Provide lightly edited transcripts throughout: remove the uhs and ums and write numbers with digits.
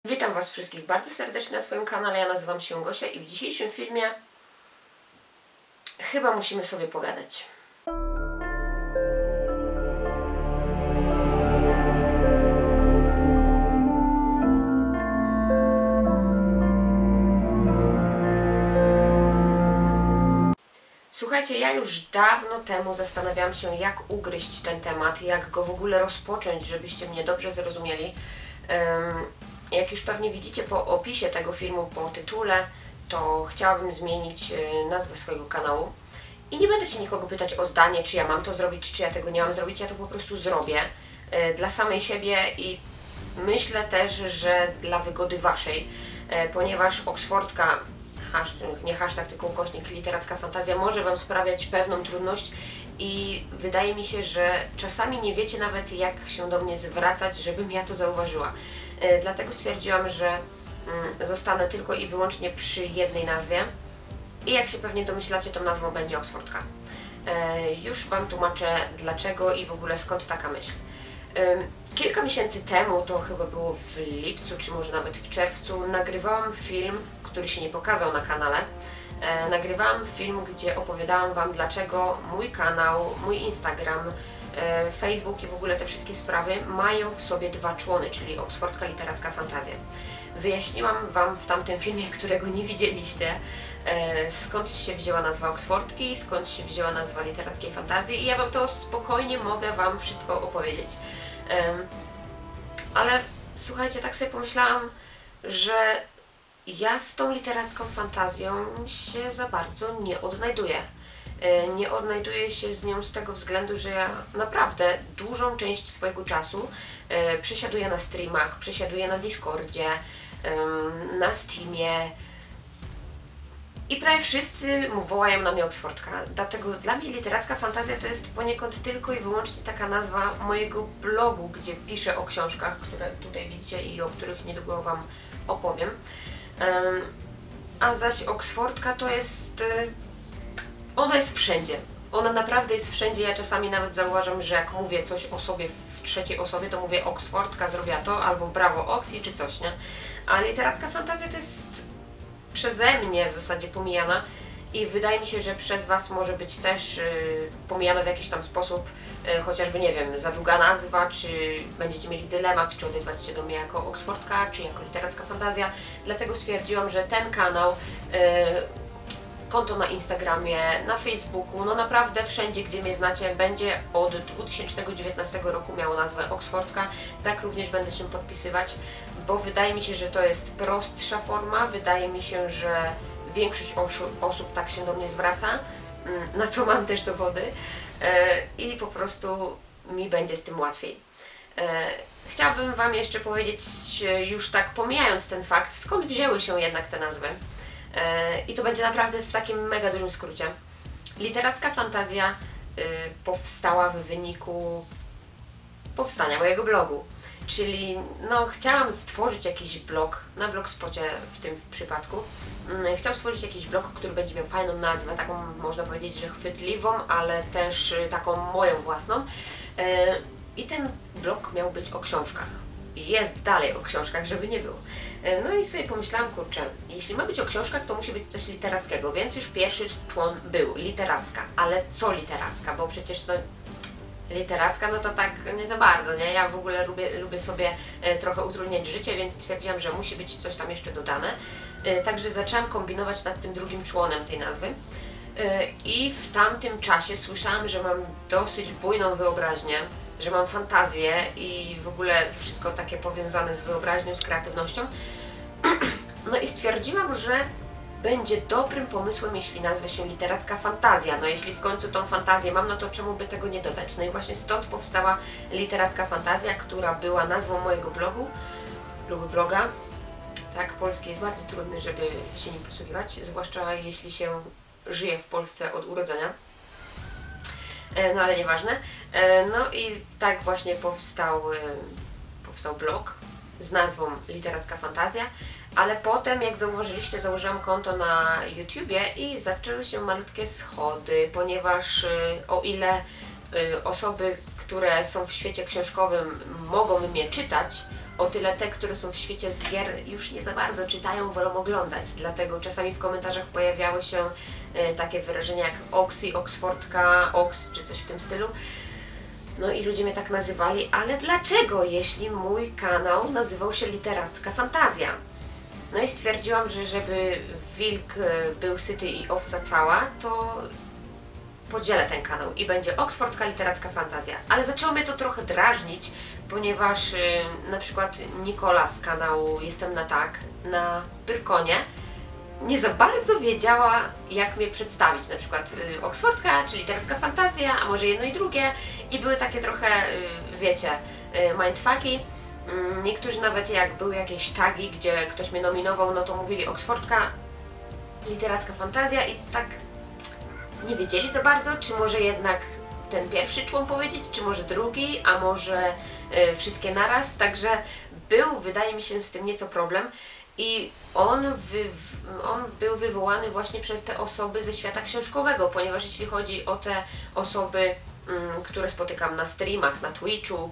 Witam Was wszystkich bardzo serdecznie na swoim kanale, ja nazywam się Gosia i w dzisiejszym filmie chyba musimy sobie pogadać. Słuchajcie, ja już dawno temu zastanawiałam się, jak ugryźć ten temat, jak go w ogóle rozpocząć, żebyście mnie dobrze zrozumieli. Jak już pewnie widzicie po opisie tego filmu, po tytule, to chciałabym zmienić nazwę swojego kanału. I nie będę się nikogo pytać o zdanie, czy ja mam to zrobić, czy ja tego nie mam zrobić, ja to po prostu zrobię dla samej siebie i myślę też, że dla wygody Waszej, ponieważ Oksfordka, nie hashtag, tylko ukośnik literacka fantazja może Wam sprawiać pewną trudność i wydaje mi się, że czasami nie wiecie nawet, jak się do mnie zwracać, żebym ja to zauważyła. Dlatego stwierdziłam, że zostanę tylko i wyłącznie przy jednej nazwie i jak się pewnie domyślacie, tą nazwą będzie Oksfordka. Już Wam tłumaczę dlaczego i w ogóle skąd taka myśl. Kilka miesięcy temu, to chyba było w lipcu, czy może nawet w czerwcu, nagrywałam film, który się nie pokazał na kanale. Nagrywałam film, gdzie opowiadałam Wam, dlaczego mój kanał, mój Instagram, Facebook i w ogóle te wszystkie sprawy mają w sobie dwa człony, czyli Oksfordka Literacka Fantazja. Wyjaśniłam Wam w tamtym filmie, którego nie widzieliście, skąd się wzięła nazwa Oksfordki, skąd się wzięła nazwa literackiej fantazji i ja Wam to spokojnie mogę Wam wszystko opowiedzieć. Ale słuchajcie, tak sobie pomyślałam, że ja z tą literacką fantazją się za bardzo nie odnajduję. Nie odnajduję się z nią z tego względu, że ja naprawdę dużą część swojego czasu przesiaduję na streamach, przesiaduję na Discordzie, na Steamie i prawie wszyscy wołają na mnie Oksfordka. Dlatego dla mnie literacka fantazja to jest poniekąd tylko i wyłącznie taka nazwa mojego blogu, gdzie piszę o książkach, które tutaj widzicie i o których niedługo Wam opowiem. A zaś Oksfordka to jest... Ona jest wszędzie. Ona naprawdę jest wszędzie. Ja czasami nawet zauważam, że jak mówię coś o sobie w trzeciej osobie, to mówię Oksfordka zrobiła to, albo brawo Oksi, czy coś, nie? A literacka fantazja to jest przeze mnie w zasadzie pomijana i wydaje mi się, że przez Was może być też pomijana w jakiś tam sposób, chociażby, nie wiem, za długa nazwa, czy będziecie mieli dylemat, czy odezwać się do mnie jako Oksfordka, czy jako literacka fantazja. Dlatego stwierdziłam, że ten kanał, konto na Instagramie, na Facebooku, no naprawdę wszędzie, gdzie mnie znacie, będzie od 2019 roku miało nazwę Oksfordka. Tak również będę się podpisywać, bo wydaje mi się, że to jest prostsza forma, wydaje mi się, że większość osób tak się do mnie zwraca, na co mam też dowody i po prostu mi będzie z tym łatwiej. Chciałabym Wam jeszcze powiedzieć, już tak pomijając ten fakt, skąd wzięły się jednak te nazwy. I to będzie naprawdę w takim mega dużym skrócie. Literacka fantazja powstała w wyniku powstania mojego blogu. Czyli no, chciałam stworzyć jakiś blog, na Blogspocie w tym przypadku. Chciałam stworzyć jakiś blog, który będzie miał fajną nazwę, taką można powiedzieć, że chwytliwą, ale też taką moją własną. I ten blog miał być o książkach. I jest dalej o książkach, żeby nie było. No i sobie pomyślałam, kurczę, jeśli ma być o książkach, to musi być coś literackiego, więc już pierwszy człon był literacka. Ale co literacka? Bo przecież no, literacka, no to tak nie za bardzo, nie? Ja w ogóle lubię sobie trochę utrudniać życie, więc stwierdziłam, że musi być coś tam jeszcze dodane. Także zaczęłam kombinować nad tym drugim członem tej nazwy. I w tamtym czasie słyszałam, że mam dosyć bujną wyobraźnię, że mam fantazję i w ogóle wszystko takie powiązane z wyobraźnią, z kreatywnością. No i stwierdziłam, że będzie dobrym pomysłem, jeśli nazwę się literacka fantazja. No jeśli w końcu tą fantazję mam, no to czemu by tego nie dodać? No i właśnie stąd powstała literacka fantazja, która była nazwą mojego bloga. Tak, polski jest bardzo trudny, żeby się nim posługiwać, zwłaszcza jeśli się żyje w Polsce od urodzenia. No ale nieważne. No i tak właśnie powstał blog z nazwą Literacka Fantazja, ale potem, jak zauważyliście, założyłam konto na YouTubie i zaczęły się malutkie schody, ponieważ o ile osoby, które są w świecie książkowym, mogą mnie czytać, O tyle te, które są w świecie z gier, już nie za bardzo czytają, wolą oglądać. Dlatego czasami w komentarzach pojawiały się takie wyrażenia jak Oxy, Oxfordka, Ox czy coś w tym stylu. No i ludzie mnie tak nazywali, ale dlaczego, jeśli mój kanał nazywał się Literacka Fantazja? No i stwierdziłam, że żeby wilk był syty i owca cała, to podzielę ten kanał i będzie Oxfordka Literacka Fantazja. Ale zaczęło mnie to trochę drażnić, ponieważ na przykład Nikola z kanału Jestem na tak, na Pyrkonie, nie za bardzo wiedziała, jak mnie przedstawić, na przykład Oxfordka czy Literacka Fantazja, a może jedno i drugie, i były takie trochę, wiecie, mindfucki. Niektórzy nawet jak były jakieś tagi, gdzie ktoś mnie nominował, no to mówili Oxfordka, Literacka Fantazja i tak nie wiedzieli za bardzo, czy może jednak ten pierwszy człon powiedzieć, czy może drugi, a może wszystkie naraz, także był, wydaje mi się, z tym nieco problem. I on był wywołany właśnie przez te osoby ze świata książkowego, ponieważ jeśli chodzi o te osoby, które spotykam na streamach, na Twitchu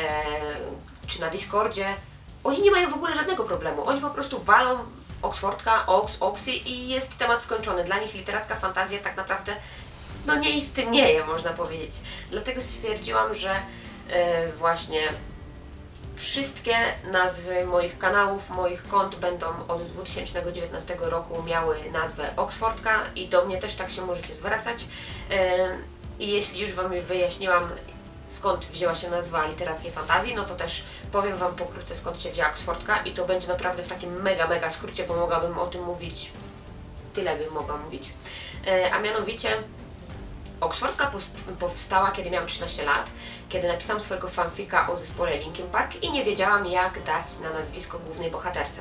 czy na Discordzie, oni nie mają w ogóle żadnego problemu. Oni po prostu walą Oxfordka, Oxy i jest temat skończony. Dla nich literacka fantazja tak naprawdę no nie istnieje, można powiedzieć. Dlatego stwierdziłam, że właśnie wszystkie nazwy moich kanałów, moich kont będą od 2019 roku miały nazwę Oxfordka i do mnie też tak się możecie zwracać. I jeśli już Wam wyjaśniłam, skąd wzięła się nazwa literackiej fantazji, no to też powiem Wam pokrótce, skąd się wzięła Oxfordka i to będzie naprawdę w takim mega skrócie, bo mogłabym o tym mówić, tyle bym mogła mówić. A mianowicie Oxfordka powstała, kiedy miałam 13 lat, kiedy napisałam swojego fanfika o zespole Linkin Park i nie wiedziałam, jak dać na nazwisko głównej bohaterce.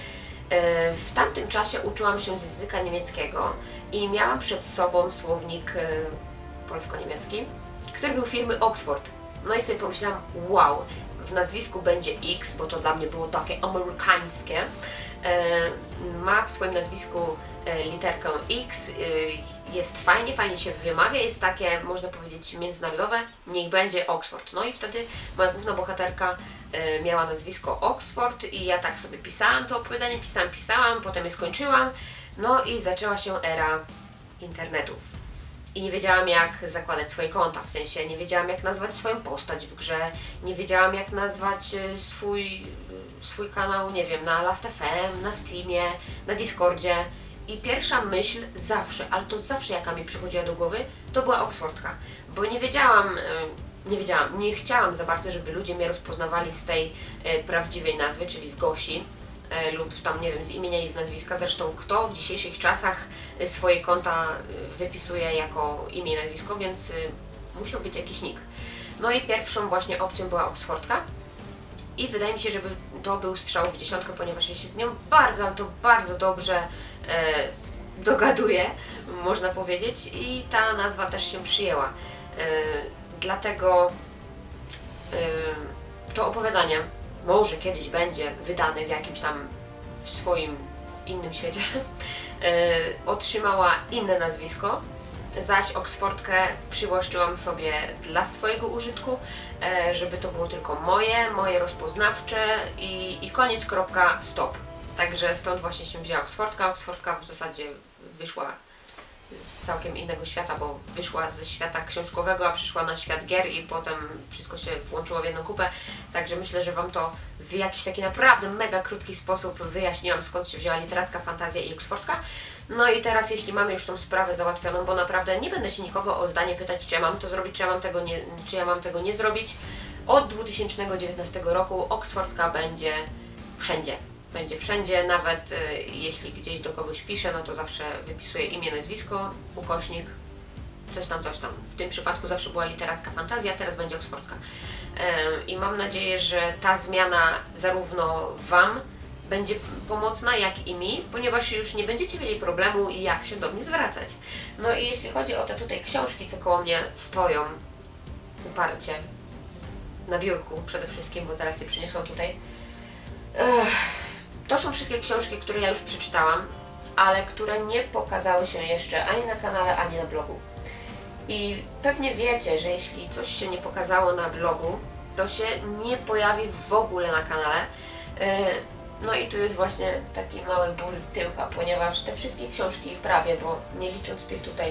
W tamtym czasie uczyłam się z języka niemieckiego i miałam przed sobą słownik polsko-niemiecki, który był firmy Oxford. No i sobie pomyślałam, wow, w nazwisku będzie X, bo to dla mnie było takie amerykańskie. Ma w swoim nazwisku literkę X, jest fajnie się wymawia, jest takie, można powiedzieć, międzynarodowe, niech będzie Oxford. No i wtedy moja główna bohaterka miała nazwisko Oxford i ja tak sobie pisałam to opowiadanie, pisałam, potem je skończyłam, no i zaczęła się era internetów. I nie wiedziałam, jak zakładać swoje konta, w sensie nie wiedziałam, jak nazwać swoją postać w grze, nie wiedziałam, jak nazwać swój kanał, nie wiem, na Last.fm, na Steamie, na Discordzie. I pierwsza myśl zawsze, ale to zawsze jaka mi przychodziła do głowy, to była Oxfordka, bo nie chciałam za bardzo, żeby ludzie mnie rozpoznawali z tej prawdziwej nazwy, czyli z Gosi, lub tam, nie wiem, z imienia i z nazwiska. Zresztą kto w dzisiejszych czasach swoje konta wypisuje jako imię i nazwisko, więc musiał być jakiś nick. No i pierwszą właśnie opcją była Oxfordka i wydaje mi się, że to był strzał w dziesiątkę, ponieważ ja się z nią bardzo, ale to bardzo dobrze dogaduję, można powiedzieć, i ta nazwa też się przyjęła. Dlatego to opowiadanie może kiedyś będzie wydane w jakimś tam swoim innym świecie, otrzymała inne nazwisko, zaś Oxfordkę przywłaszczyłam sobie dla swojego użytku, żeby to było tylko moje rozpoznawcze i koniec, kropka, stop. Także stąd właśnie się wzięła Oxfordka. Oxfordka w zasadzie wyszła z całkiem innego świata, bo wyszła ze świata książkowego, a przyszła na świat gier i potem wszystko się włączyło w jedną kupę. Także myślę, że Wam to w jakiś taki naprawdę mega krótki sposób wyjaśniłam, skąd się wzięła literacka fantazja i Oxfordka. No i teraz, jeśli mamy już tą sprawę załatwioną, bo naprawdę nie będę się nikogo o zdanie pytać, czy ja mam to zrobić, czy ja mam tego nie zrobić, od 2019 roku Oxfordka będzie wszędzie. Będzie wszędzie, nawet jeśli gdzieś do kogoś piszę, no to zawsze wypisuję imię, nazwisko, ukośnik, coś tam. W tym przypadku zawsze była literacka fantazja, teraz będzie Oxfordka. I mam nadzieję, że ta zmiana zarówno Wam będzie pomocna, jak i mi, ponieważ już nie będziecie mieli problemu, jak się do mnie zwracać. No i jeśli chodzi o te tutaj książki, co koło mnie stoją uparcie na biurku przede wszystkim, bo teraz je przyniosłam tutaj. To są wszystkie książki, które ja już przeczytałam, ale które nie pokazały się jeszcze ani na kanale, ani na blogu. I pewnie wiecie, że jeśli coś się nie pokazało na blogu, to się nie pojawi w ogóle na kanale. No i tu jest właśnie taki mały ból tyłka, ponieważ te wszystkie książki prawie, bo nie licząc tych tutaj,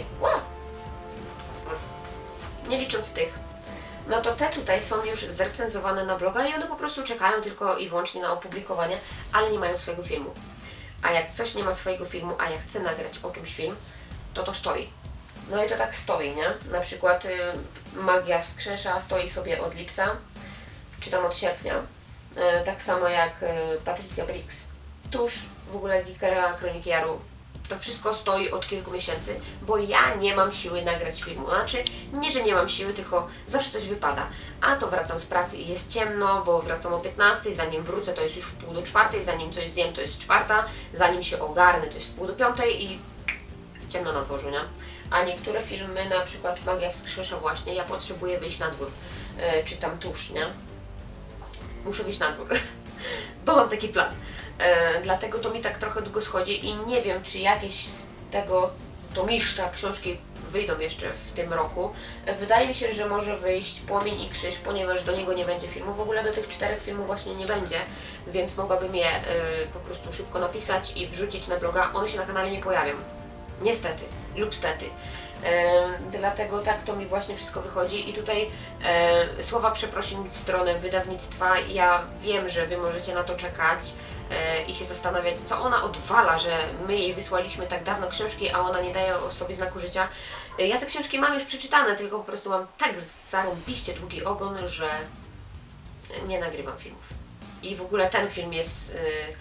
nie licząc tych, no to te tutaj są już zrecenzowane na bloga i one po prostu czekają tylko i wyłącznie na opublikowanie, ale nie mają swojego filmu. A jak coś nie ma swojego filmu, a ja chcę nagrać o czymś film, to stoi. No i to tak stoi, nie? Na przykład Magia Wskrzesza stoi sobie od lipca, czy tam od sierpnia. Tak samo jak Patricia Briggs. Tuż w ogóle Geekera, Kroniki Jaru. To wszystko stoi od kilku miesięcy, bo ja nie mam siły nagrać filmu. Znaczy, nie, że nie mam siły, tylko zawsze coś wypada. A to wracam z pracy i jest ciemno, bo wracam o 15, zanim wrócę to jest już 3:30, zanim coś zjem to jest 4, zanim się ogarnę to jest 4:30 i ciemno na dworzu, nie? A niektóre filmy, na przykład Magia Wskrzesza właśnie, ja potrzebuję wyjść na dwór, czy tam tuż, nie? Muszę wyjść na dwór, bo mam taki plan. Dlatego to mi tak trochę długo schodzi i nie wiem, czy jakieś z tego tomiszcza książki wyjdą jeszcze w tym roku. Wydaje mi się, że może wyjść Płomień i Krzyż, ponieważ do niego nie będzie filmu. W ogóle do tych 4 filmów właśnie nie będzie, więc mogłabym je po prostu szybko napisać i wrzucić na bloga. One się na kanale nie pojawią. Niestety lub stety. Dlatego tak to mi właśnie wszystko wychodzi i tutaj słowa przeprosin w stronę wydawnictwa. Ja wiem, że Wy możecie na to czekać i się zastanawiać, co ona odwala, że my jej wysłaliśmy tak dawno książki, a ona nie daje o sobie znaku życia. Ja te książki mam już przeczytane, tylko po prostu mam tak zarąbiście długi ogon, że nie nagrywam filmów. I w ogóle ten film jest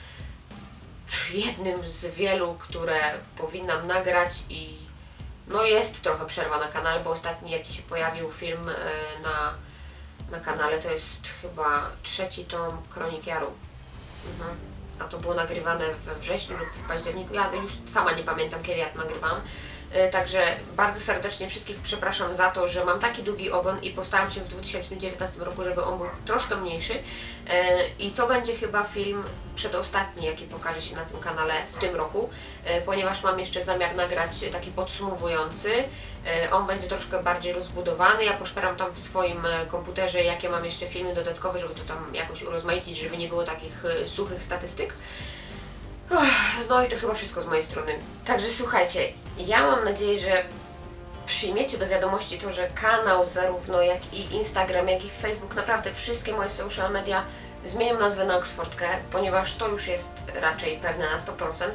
jednym z wielu, które powinnam nagrać i no jest trochę przerwa na kanale, bo ostatni jaki się pojawił film na kanale to jest chyba 3. tom Kronik Jaru. A to było nagrywane we wrześniu lub w październiku, ja już sama nie pamiętam kiedy ja to nagrywam. Także bardzo serdecznie wszystkich przepraszam za to, że mam taki długi ogon i postaram się w 2019 roku, żeby on był troszkę mniejszy. I to będzie chyba film przedostatni, jaki pokaże się na tym kanale w tym roku, ponieważ mam jeszcze zamiar nagrać taki podsumowujący. On będzie troszkę bardziej rozbudowany. Ja poszperam tam w swoim komputerze, jakie mam jeszcze filmy dodatkowe, żeby to tam jakoś urozmaicić, żeby nie było takich suchych statystyk. No i to chyba wszystko z mojej strony. Także słuchajcie, ja mam nadzieję, że przyjmiecie do wiadomości to, że kanał zarówno jak i Instagram, jak i Facebook, naprawdę wszystkie moje social media zmienią nazwę na Oxfordkę, ponieważ to już jest raczej pewne na 100%.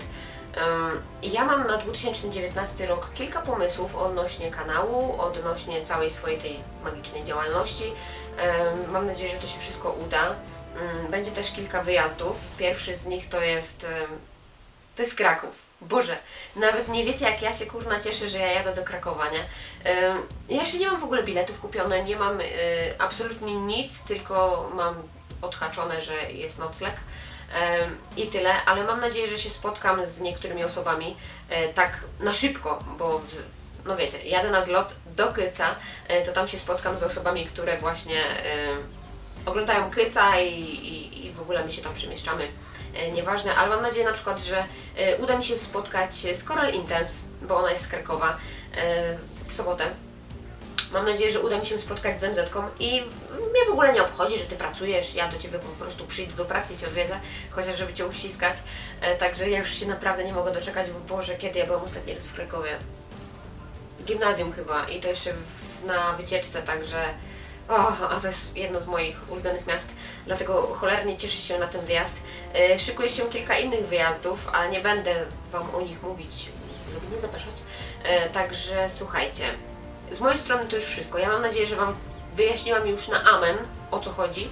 Ja mam na 2019 rok kilka pomysłów odnośnie kanału, odnośnie całej swojej tej magicznej działalności. Mam nadzieję, że to się wszystko uda. Będzie też kilka wyjazdów. Pierwszy z nich to jest Kraków. Boże, nawet nie wiecie jak ja się kurna cieszę, że ja jadę do Krakowa, nie? Ja jeszcze nie mam w ogóle biletów kupione, nie mam absolutnie nic, tylko mam odhaczone, że jest nocleg i tyle, ale mam nadzieję, że się spotkam z niektórymi osobami tak na szybko, bo no wiecie, jadę na zlot do Kyca, to tam się spotkam z osobami, które właśnie oglądają Kyca i w ogóle my się tam przemieszczamy, nieważne, ale mam nadzieję na przykład, że uda mi się spotkać z Coral Intense, bo ona jest z Krakowa, w sobotę. Mam nadzieję, że uda mi się spotkać z MZ-ką i mnie w ogóle nie obchodzi, że Ty pracujesz, ja do Ciebie po prostu przyjdę do pracy i Cię odwiedzę, chociaż żeby Cię uściskać. Także ja już się naprawdę nie mogę doczekać, bo Boże, kiedy ja byłam ostatni raz w Krakowie? Gimnazjum chyba i to jeszcze na wycieczce, także a to jest jedno z moich ulubionych miast, dlatego cholernie cieszę się na ten wyjazd. Szykuje się kilka innych wyjazdów, ale nie będę Wam o nich mówić, żeby nie zapraszać. Także słuchajcie, z mojej strony to już wszystko. Ja mam nadzieję, że Wam wyjaśniłam już na amen, o co chodzi.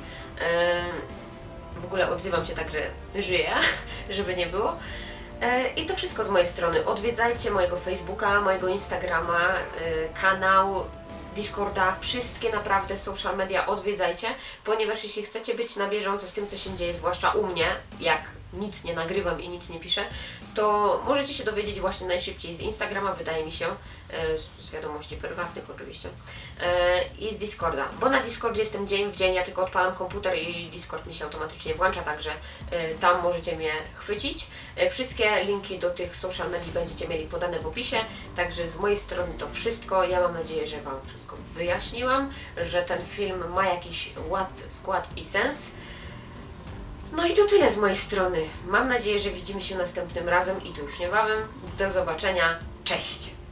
W ogóle odzywam się tak, że żyję, żeby nie było. I to wszystko z mojej strony. Odwiedzajcie mojego Facebooka, mojego Instagrama, kanał, Discorda, wszystkie naprawdę social media odwiedzajcie, ponieważ jeśli chcecie być na bieżąco z tym, co się dzieje, zwłaszcza u mnie, jak nic nie nagrywam i nic nie piszę, to możecie się dowiedzieć właśnie najszybciej z Instagrama, wydaje mi się, z wiadomości prywatnych oczywiście, i z Discorda, bo na Discordzie jestem dzień w dzień, ja tylko odpalam komputer i Discord mi się automatycznie włącza, także tam możecie mnie chwycić. Wszystkie linki do tych social media będziecie mieli podane w opisie, także z mojej strony to wszystko. Ja mam nadzieję, że Wam wszystko wyjaśniłam, że ten film ma jakiś ład, skład i sens. No i to tyle z mojej strony. Mam nadzieję, że widzimy się następnym razem i to już niebawem. Do zobaczenia. Cześć!